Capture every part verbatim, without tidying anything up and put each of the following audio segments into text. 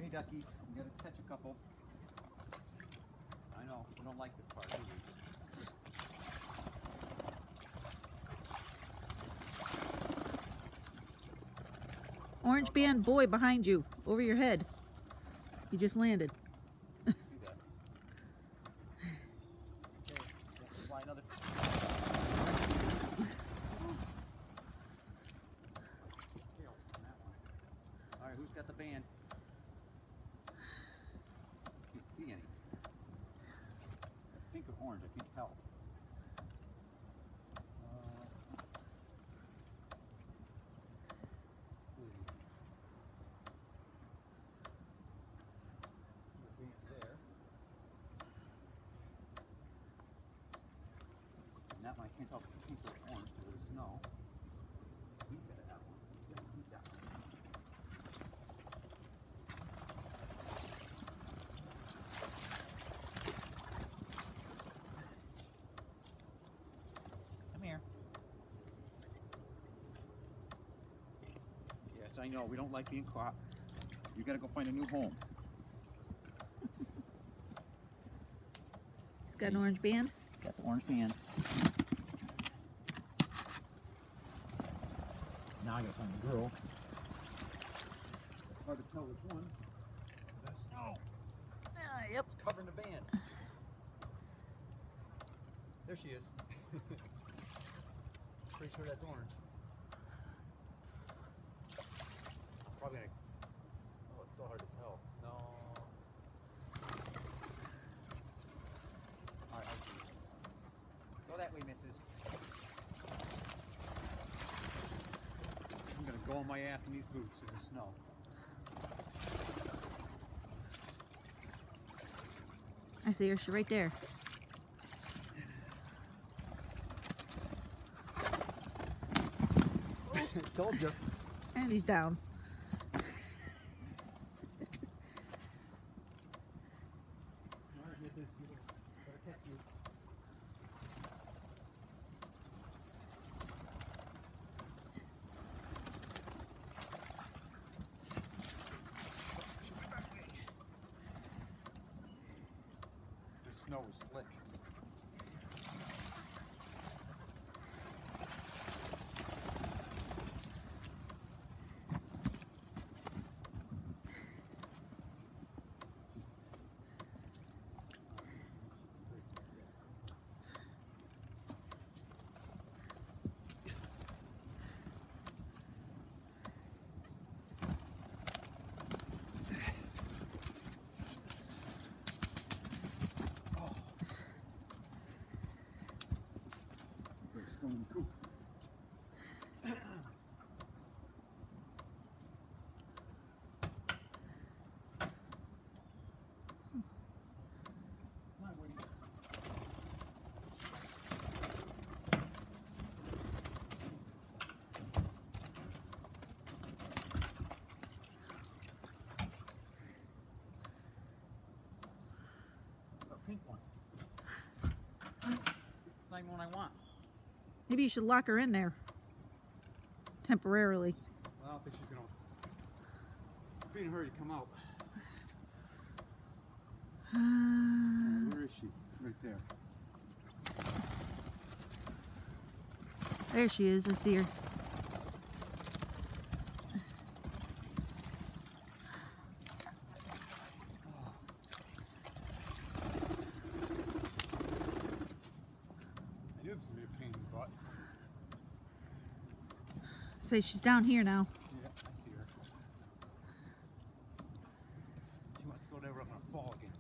Hey duckies, we gotta catch a couple. I know, we don't like this part, do we? Orange band boy behind you, over your head. He just landed. See that? Okay, fly another. Alright, who's got the band? Can't see any. Pink or orange, I can't tell. Uh, let's see. See the band there. And that one I can't tell if it's pink or orange because of the snow. He's got that one. Yeah, he's got one. I know, we don't like being caught. You gotta go find a new home. He's got an orange band? Got the orange band. Now I gotta find the girl. Hard to tell which one. That's snow. Ah, yep. It's covering the bands. There she is. Pretty sure that's orange. Probably gonna. Oh, it's so hard to tell. No. Alright, I see. Go that way, missus. I'm gonna go on my ass in these boots in the snow. I see her. She's right there. Told you. And he's down. The snow is slick. Stone coop. My way. A pink one. It's not even one I want. Maybe you should lock her in there. Temporarily. Well, I don't think she's gonna be in a hurry to come out. Uh, Where is she? Right there. there she is. I see her. I knew this would be a pain in the butt. Say she's down here now. Yeah, I see her. She wants to go there, we're gonna fall again.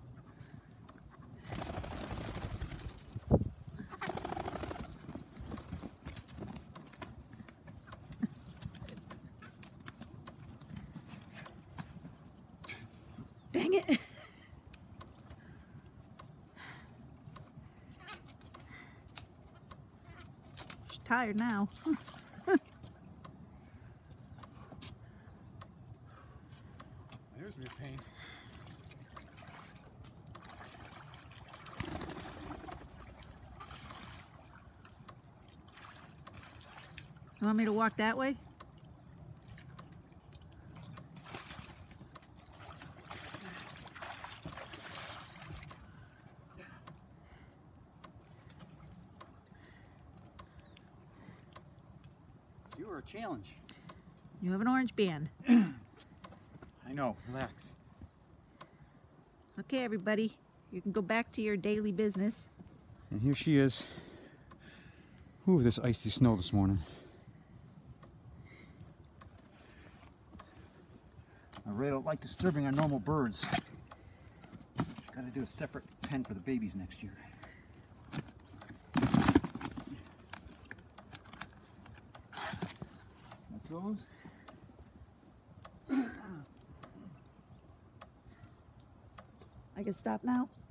Dang it. She's tired now. There's me a pain. You want me to walk that way? You are a challenge. You have an orange band. I know. Relax. Okay, everybody. You can go back to your daily business. And here she is. Ooh, this icy snow this morning. I really don't like disturbing our normal birds. Got to do a separate pen for the babies next year. That goes. I can stop now?